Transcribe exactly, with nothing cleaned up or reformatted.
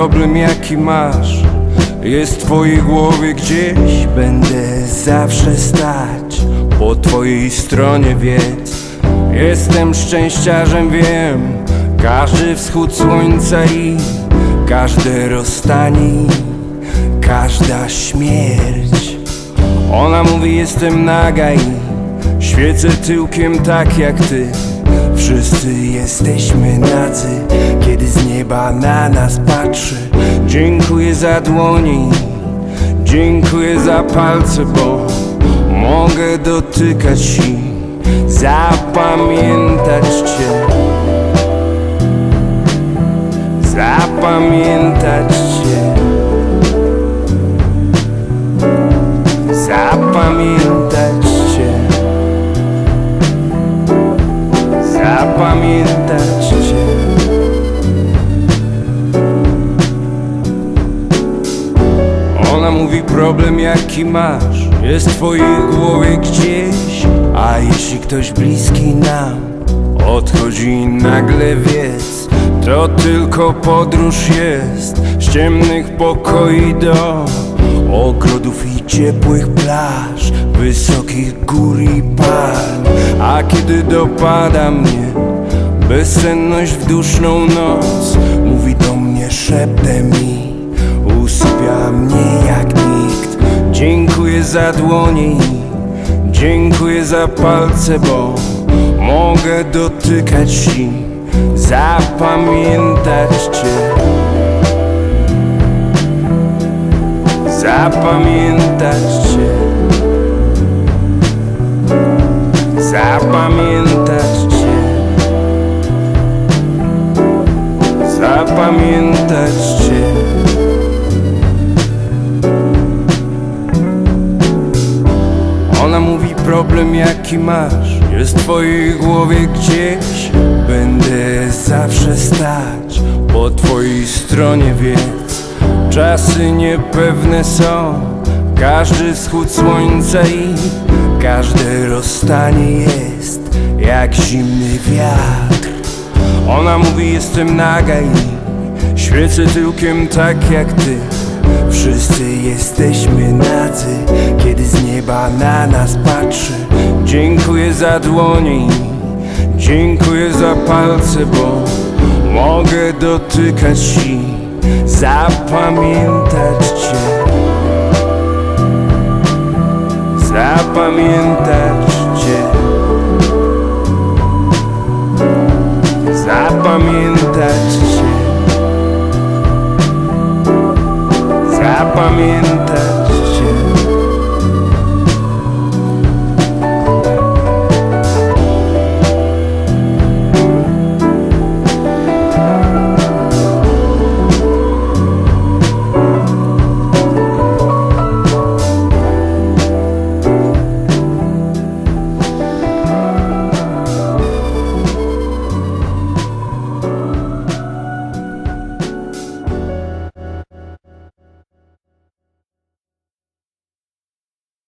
problem jaki masz jest w twojej głowie gdzieś. Będę zawsze stać po twojej stronie, wiedz. Jestem szczęściarzem, wiem. Każdy wschód słońca i każde rozstanie, każda śmierć. Ona mówi, jestem naga i świecę tyłkiem tak jak ty. Wszyscy jesteśmy nadzy, kiedy z nieba na nas patrzy. Dziękuję za dłoni, dziękuję za palce, bo mogę dotykać i zapamiętać cię. Zapamiętać cię. Zapamiętać cię. Zapamiętać cię. Ona mówi, problem jaki masz jest w twojej głowie gdzieś. A jeśli ktoś bliski nam odchodzi, nagle wiedz, to tylko podróż jest z ciemnych pokoi do ogrodów i ciepłych plaż, wysokich gór i palm. A kiedy dopada mnie bezsenność w duszną noc, mówi do mnie szeptem i usypia mnie jak nikt. Dziękuję za dłonie, dziękuję za palce, bo mogę dotykać i zapamiętać cię. Zapamiętać cię. Zapamiętać cię. Zapamiętać cię. Ona mówi, problem jaki masz jest w twojej głowie gdzieś. Będę zawsze stać po twojej stronie, wiedz. Czasy niepewne są, każdy wschód słońca i każde rozstanie jest jak zimny wiatr. Ona mówi, jestem naga i świecę tyłkiem tak jak ty. Wszyscy jesteśmy nadzy, kiedy z nieba na nas patrzy. Dziękuję za dłonie, dziękuję za palce, bo mogę dotykać i zapamiętać cię. Zapamiętać cię. Zapamiętać cię. Zapamiętać.